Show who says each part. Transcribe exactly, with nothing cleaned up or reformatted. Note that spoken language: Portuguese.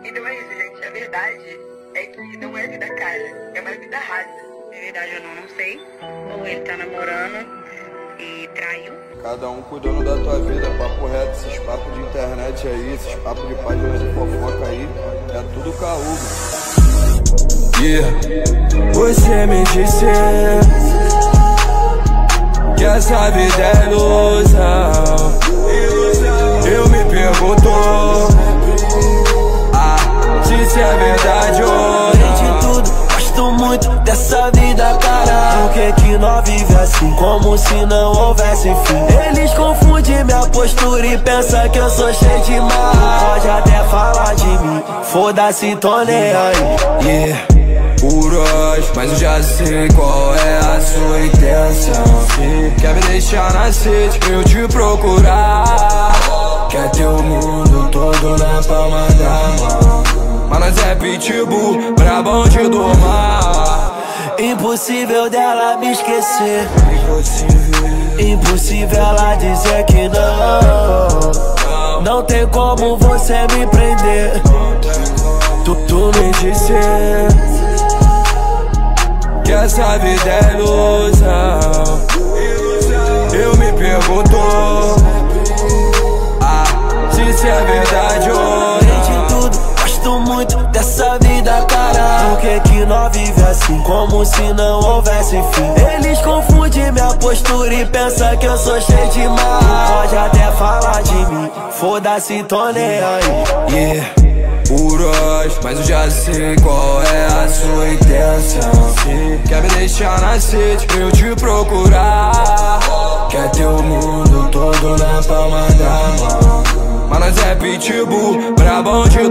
Speaker 1: Então é isso, gente. A verdade é que não é vida cara, é uma vida rasa.
Speaker 2: Na verdade eu não, não sei. Ou ele tá namorando e traiu.
Speaker 3: Cada um cuidando da tua vida, papo reto, esses papos de internet aí, esses papos de página de fofoca aí, é tudo caô.
Speaker 4: Yeah. Você me disse que essa vida é ilusão. Eu me pergunto ah, se isso é verdade ou não. De tudo, gosto muito dessa vida, cara. Por que que nós vive assim, como se não houvesse fim? Eles confundem minha postura e pensam que eu sou cheio de mal. Pode até falar de mim, foda-se, tô nem aí. Yeah. Puras, mas eu já sei qual é a sua intenção. Quer me deixar na sede pra eu te procurar. Quer ter o mundo todo na palma da mão. Mas nós é pitbull, brabão de domar. Impossível dela me esquecer. Impossível ela dizer que não. Não tem como você me prender. Tu, tu me disse que essa vida é ilusão. Eu me pergunto ah, se isso é verdade ou não. De tudo, gosto muito dessa vida, cara. Por que que nós vive assim, como se não houvesse fim? Eles confundem minha postura e pensam que eu sou cheio de mal. Pode até falar de mim, foda-se, tô nem aí. Yeah. Puras, mas eu já sei qual é a sua intenção. Quer me deixar na sede pra eu te procurar. Quer ter o mundo todo na palma da mão. Mas nós é pitbull, brabão de